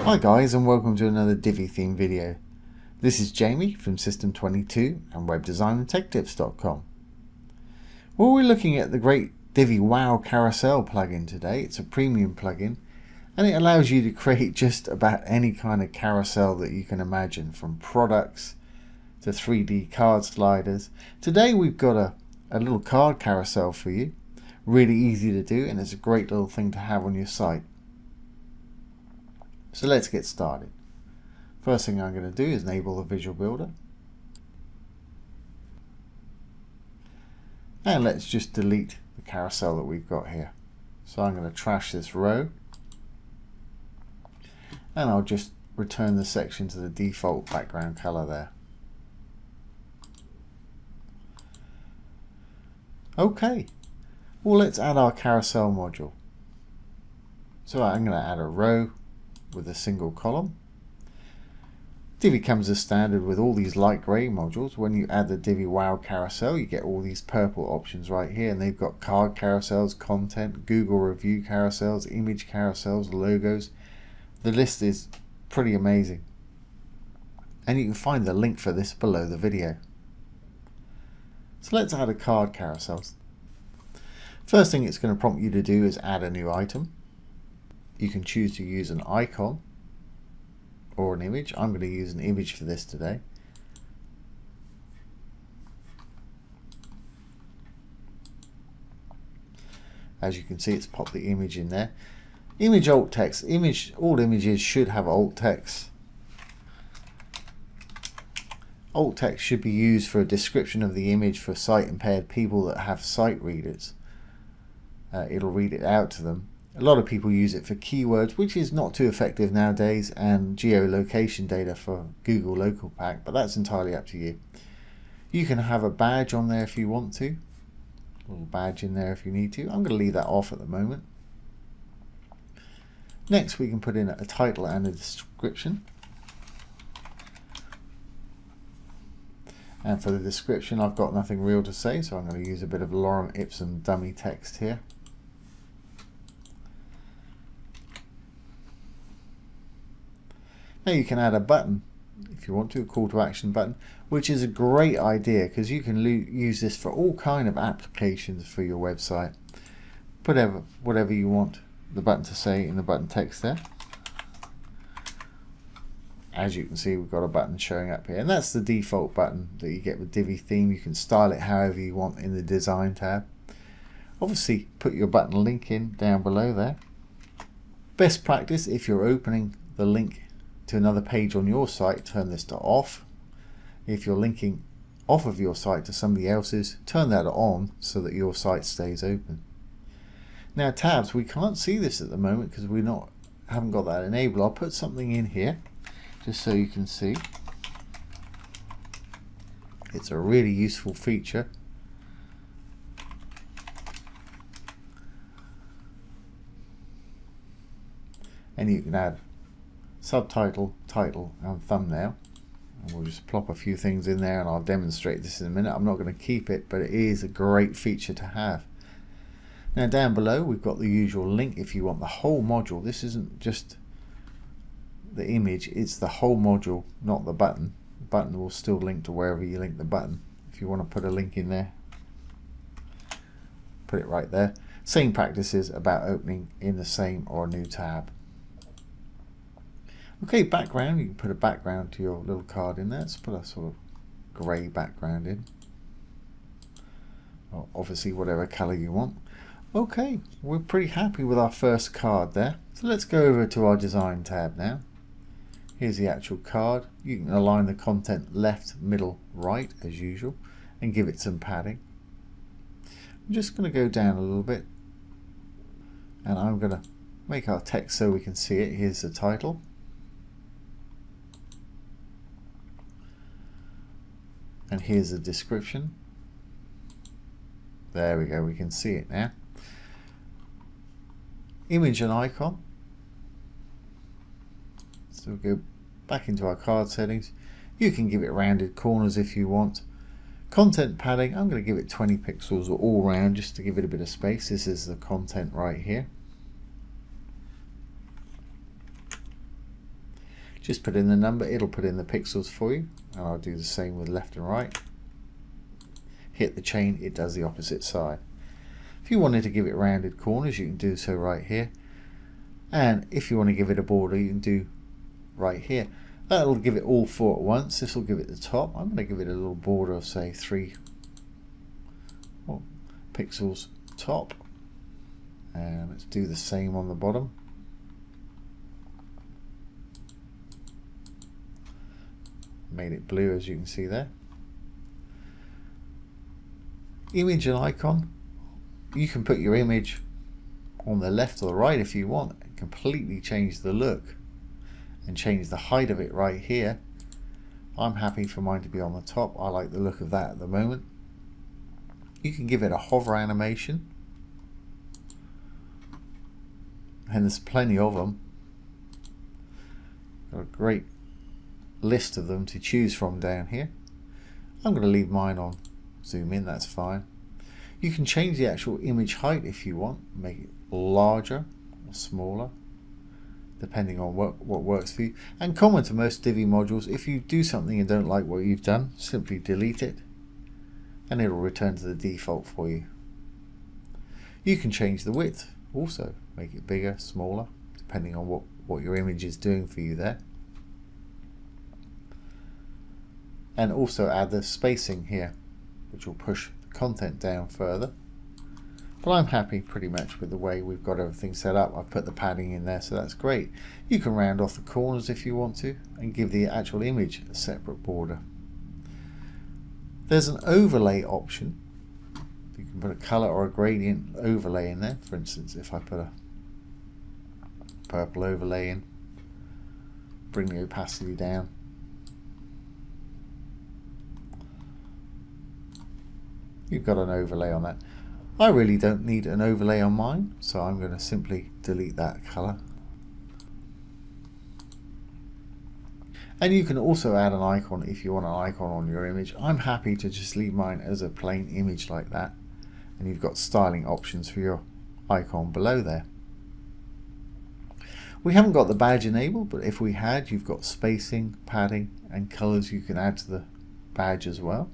Hi guys, and welcome to another Divi theme video. This is Jamie from System22 and webdesignandtechtips.com. Well, we're looking at the great Divi Wow Carousel plugin today. It's a premium plugin and it allows you to create just about any kind of carousel that you can imagine, from products to 3D card sliders. Today we've got a little card carousel for you. Really easy to do, and it's a great little thing to have on your site. So let's get started. First thing I'm going to do is enable the Visual Builder. And let's just delete the carousel that we've got here. So I'm going to trash this row. And I'll just return the section to the default background color there. Okay, well, let's add our carousel module. So I'm going to add a row with a single column. Divi comes as standard with all these light grey modules. When you add the Divi Wow Carousel, you get all these purple options right here, and they've got card carousels, content, Google review carousels, image carousels, logos. The list is pretty amazing, and you can find the link for this below the video. So let's add a card carousel. First thing it's going to prompt you to do is add a new item. You can choose to use an icon or an image. I'm going to use an image for this today. As you can see, it's popped the image in there. Image alt text. All images should have alt text. Alt text should be used for a description of the image for sight impaired people that have sight readers. It'll read it out to them. A lot of people use it for keywords, which is not too effective nowadays, and geolocation data for Google Local Pack, but that's entirely up to you. You can have a badge on there if you want to. A little badge in there if you need to. I'm going to leave that off at the moment. Next, we can put in a title and a description. And for the description, I've got nothing real to say, so I'm going to use a bit of Lorem Ipsum dummy text here. Now you can add a button if you want to, a call to action button, which is a great idea because you can use this for all kind of applications for your website. Put whatever you want the button to say in the button text there. As you can see, we've got a button showing up here, and that's the default button that you get with Divi theme. You can style it however you want in the design tab. Obviously, put your button link in down below there. Best practice, if you're opening the link to another page on your site, turn this to off. If you're linking off of your site to somebody else's, turn that on so that your site stays open. Now tabs, we can't see this at the moment because we haven't got that enabled. I'll put something in here just so you can see. It's a really useful feature. And you can add subtitle, title and thumbnail, and we'll just plop a few things in there, and I'll demonstrate this in a minute. I'm not going to keep it, but it is a great feature to have. Now down below we've got the usual link if you want the whole module. This isn't just the image, it's the whole module, not the button. The button will still link to wherever you link the button. If you want to put a link in there, put it right there. Same practices about opening in the same or a new tab. Okay, background, you can put a background to your little card in there. Let's put a sort of grey background in. Or obviously whatever colour you want. Okay, we're pretty happy with our first card there. So let's go over to our design tab now. Here's the actual card. You can align the content left, middle, right as usual, and give it some padding. I'm just going to go down a little bit, and I'm going to make our text so we can see it. Here's the title. And here's the description. There we go, we can see it now. Image and icon. So we'll go back into our card settings. You can give it rounded corners if you want. Content padding, I'm going to give it 20 pixels all round just to give it a bit of space. This is the content right here. Just put in the number, it'll put in the pixels for you, and I'll do the same with left and right. Hit the chain, it does the opposite side. If you wanted to give it rounded corners, you can do so right here, and if you want to give it a border, you can do right here. That'll give it all 4 at once. This will give it the top. I'm going to give it a little border of say 3 pixels top, and let's do the same on the bottom. Made it blue, as you can see there. Image and icon. You can put your image on the left or the right if you want and completely change the look and change the height of it right here. I'm happy for mine to be on the top. I like the look of that at the moment. You can give it a hover animation, and there's plenty of them. Got a great list of them to choose from down here. I'm going to leave mine on zoom in, that's fine. You can change the actual image height if you want, make it larger or smaller depending on what works for you. And common to most Divi modules, if you do something and don't like what you've done, simply delete it and it'll return to the default for you. You can change the width also, make it bigger, smaller, depending on what your image is doing for you there. And also add the spacing here, which will push the content down further. But I'm happy pretty much with the way we've got everything set up. I've put the padding in there, so that's great. You can round off the corners if you want to and give the actual image a separate border. There's an overlay option. You can put a color or a gradient overlay in there. For instance, if I put a purple overlay in, bring the opacity down. You've got an overlay on that. I really don't need an overlay on mine, so I'm going to simply delete that color. And you can also add an icon if you want an icon on your image. I'm happy to just leave mine as a plain image like that, and you've got styling options for your icon below there. We haven't got the badge enabled, but if we had, you've got spacing, padding and colors you can add to the badge as well.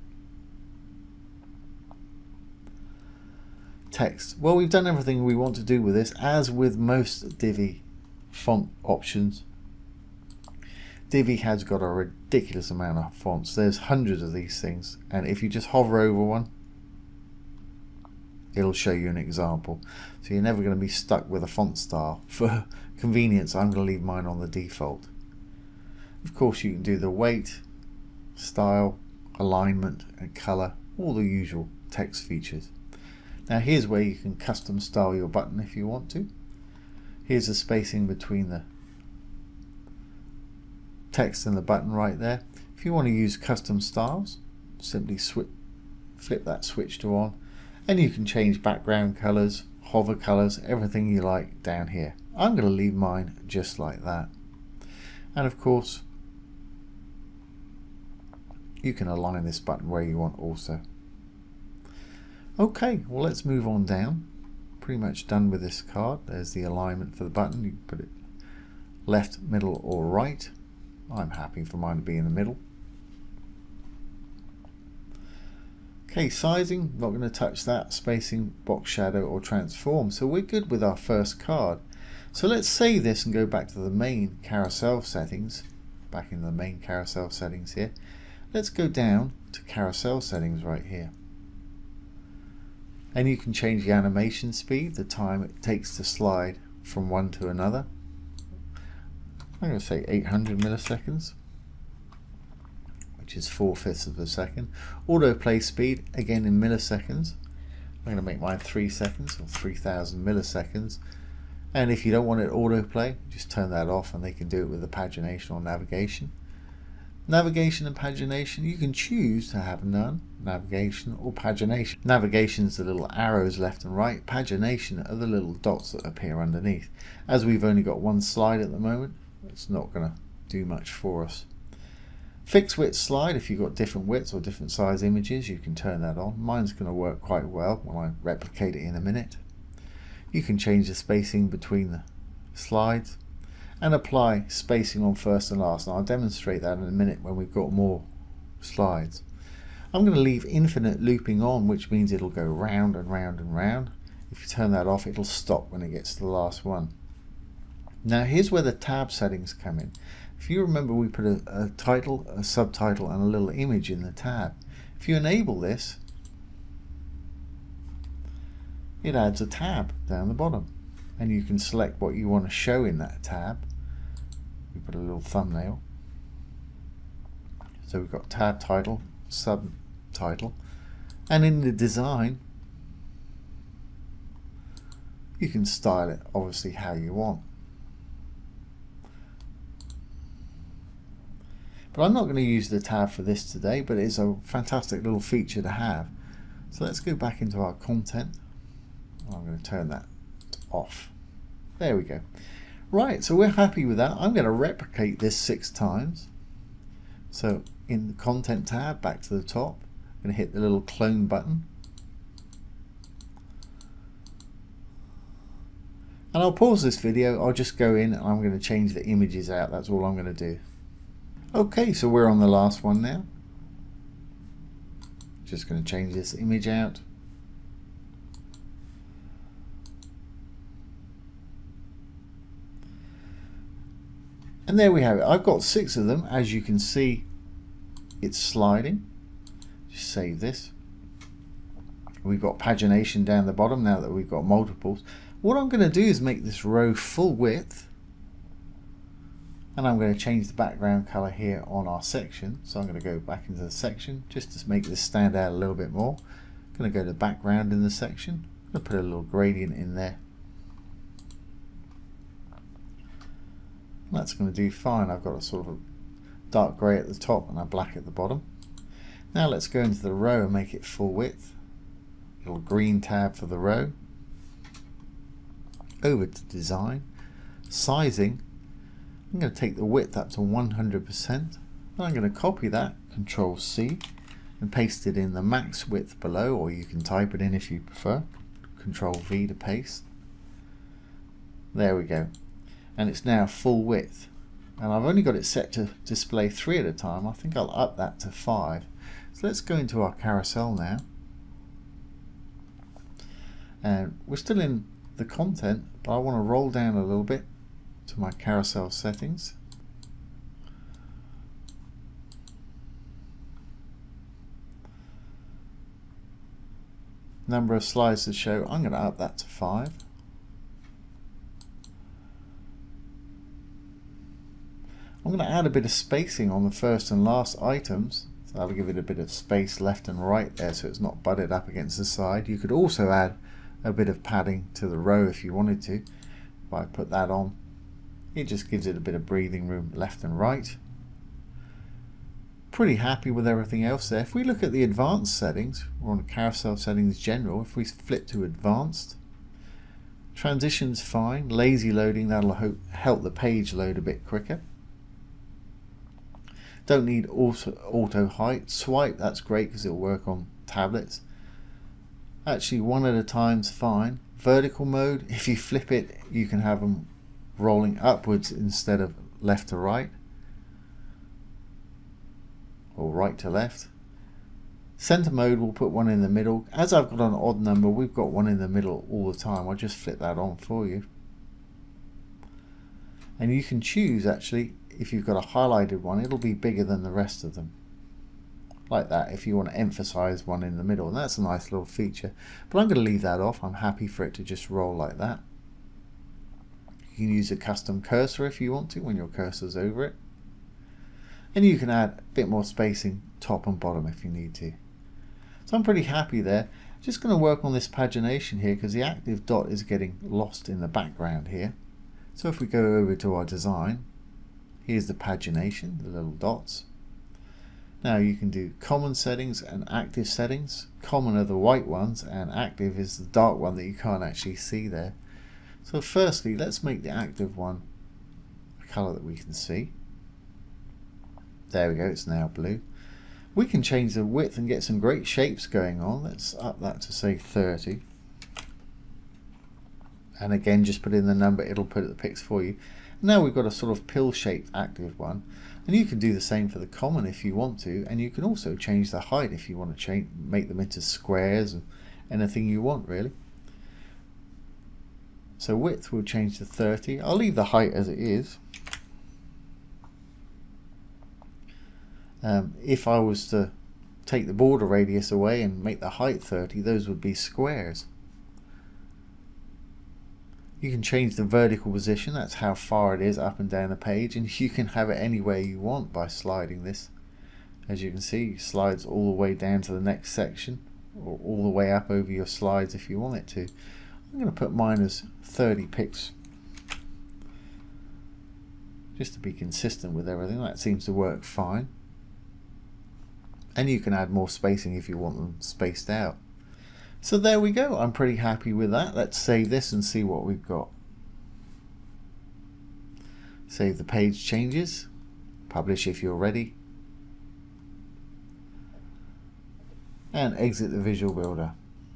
Text. Well, we've done everything we want to do with this. As with most Divi font options, Divi has got a ridiculous amount of fonts. There's hundreds of these things, and if you just hover over one, it'll show you an example. So you're never going to be stuck with a font style. For convenience, I'm going to leave mine on the default. Of course, you can do the weight, style, alignment and color, all the usual text features. Now here's where you can custom style your button if you want to. Here's the spacing between the text and the button right there. If you want to use custom styles, simply flip that switch to on, and you can change background colors, hover colors, everything you like down here. I'm going to leave mine just like that. And of course, you can align this button where you want also. Okay, well let's move on down. Pretty much done with this card. There's the alignment for the button. You can put it left, middle or right. I'm happy for mine to be in the middle. Okay, sizing, not going to touch that. Spacing, box shadow or transform. So we're good with our first card. So let's save this and go back to the main carousel settings. Back in the main carousel settings here. Let's go down to carousel settings right here. And you can change the animation speed, the time it takes to slide from one to another. I'm going to say 800 milliseconds, which is 4/5 of a second. Autoplay speed, again in milliseconds. I'm going to make mine 3 seconds or 3000 milliseconds. And if you don't want it autoplay, just turn that off and they can do it with the pagination or navigation. Navigation and pagination, you can choose to have none, navigation or pagination. Navigation is the little arrows left and right. Pagination are the little dots that appear underneath. As we've only got one slide at the moment, it's not going to do much for us. Fixed width slide, if you've got different widths or different size images, you can turn that on. Mine's going to work quite well when I replicate it in a minute. You can change the spacing between the slides. and apply spacing on first and last. And I'll demonstrate that in a minute when we've got more slides. I'm going to leave infinite looping on, which means it'll go round and round and round. If you turn that off, it'll stop when it gets to the last one. Now here's where the tab settings come in. If you remember, we put a title, a subtitle and a little image in the tab. If you enable this, it adds a tab down the bottom, and you can select what you want to show in that tab. We put a little thumbnail. So we've got tab title, subtitle, and in the design you can style it obviously how you want. But I'm not going to use the tab for this today, but it's a fantastic little feature to have. So let's go back into our content. I'm going to turn that off. There we go. Right, so we're happy with that. I'm going to replicate this 6 times. So in the content tab, back to the top, I'm going to hit the little clone button. And I'll pause this video. I'll just go in and I'm going to change the images out. That's all I'm going to do. Okay, so we're on the last one now. Just going to change this image out. And there we have it. I've got 6 of them. As you can see, it's sliding. Just save this. We've got pagination down the bottom now that we've got multiples. What I'm going to do is make this row full width. And I'm going to change the background color here on our section. So I'm going to go back into the section just to make this stand out a little bit more. I'm going to go to background in the section. I'm going to put a little gradient in there. That's going to do fine. I've got a sort of a dark grey at the top and a black at the bottom. Now let's go into the row and make it full width. Little green tab for the row. Over to design. Sizing. I'm going to take the width up to 100%. And I'm going to copy that, Control C, and paste it in the max width below, or you can type it in if you prefer. Control V to paste. There we go. And it's now full width, and I've only got it set to display 3 at a time. I think I'll up that to 5. So let's go into our carousel now, and we're still in the content, but I want to roll down a little bit to my carousel settings. Number of slides to show, I'm going to up that to 5. I'm going to add a bit of spacing on the first and last items, so that'll give it a bit of space left and right there so it's not butted up against the side. You could also add a bit of padding to the row if you wanted to. If I put that on, it just gives it a bit of breathing room left and right. Pretty happy with everything else there. If we look at the advanced settings, we're on carousel settings general. If we flip to advanced, transitions fine, lazy loading, that'll help the page load a bit quicker. Don't need auto height. Swipe, that's great because it'll work on tablets. Actually, 1 at a time's fine. Vertical mode, if you flip it, you can have them rolling upwards instead of left to right, or right to left. Center mode, we'll put 1 in the middle. As I've got an odd number, we've got 1 in the middle all the time. I'll just flip that on for you. And you can choose, actually, if you've got a highlighted one, it'll be bigger than the rest of them. Like that, if you want to emphasize 1 in the middle. And that's a nice little feature. But I'm going to leave that off. I'm happy for it to just roll like that. You can use a custom cursor if you want to, when your cursor's over it. And you can add a bit more spacing top and bottom if you need to. So I'm pretty happy there. Just going to work on this pagination here because the active dot is getting lost in the background here. So if we go over to our design, here's the pagination, the little dots. Now you can do common settings and active settings. Common are the white ones and active is the dark one that you can't actually see there. So firstly, let's make the active one a color that we can see. There we go, it's now blue. We can change the width and get some great shapes going on. Let's up that to say 30. And again, just put in the number, it'll put the pics for you. Now we've got a sort of pill-shaped active one, and you can do the same for the common if you want to, and you can also change the height if you want to make them into squares and anything you want really. So width we'll change to 30. I'll leave the height as it is. If I was to take the border radius away and make the height 30, those would be squares. You can change the vertical position, that's how far it is up and down the page, and you can have it anywhere you want by sliding this. As you can see, it slides all the way down to the next section, or all the way up over your slides if you want it to. I'm going to put mine as 30 pixels, just to be consistent with everything. That seems to work fine. And you can add more spacing if you want them spaced out. So there we go, I'm pretty happy with that. Let's save this and see what we've got. Save the page changes, publish if you're ready, and exit the Visual Builder.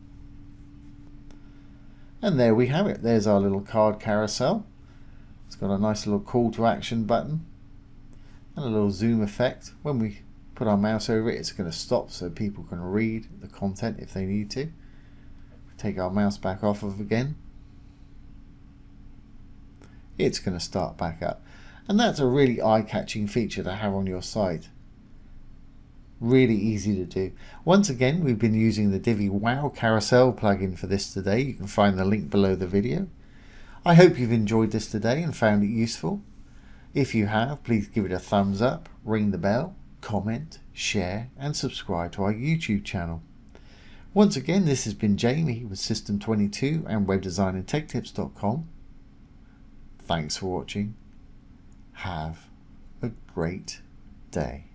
And there we have it, there's our little card carousel. It's got a nice little call to action button and a little zoom effect. When we put our mouse over it, it's going to stop so people can read the content if they need to. Take our mouse back off of again, it's going to start back up. And that's a really eye-catching feature to have on your site. Really easy to do. Once again, we've been using the Divi Wow Carousel plugin for this today. You can find the link below the video. I hope you've enjoyed this today and found it useful. If you have, please give it a thumbs up, ring the bell, comment, share and subscribe to our YouTube channel. Once again, this has been Jamie with System22 and WebDesignAndTechTips.com. Thanks for watching. Have a great day.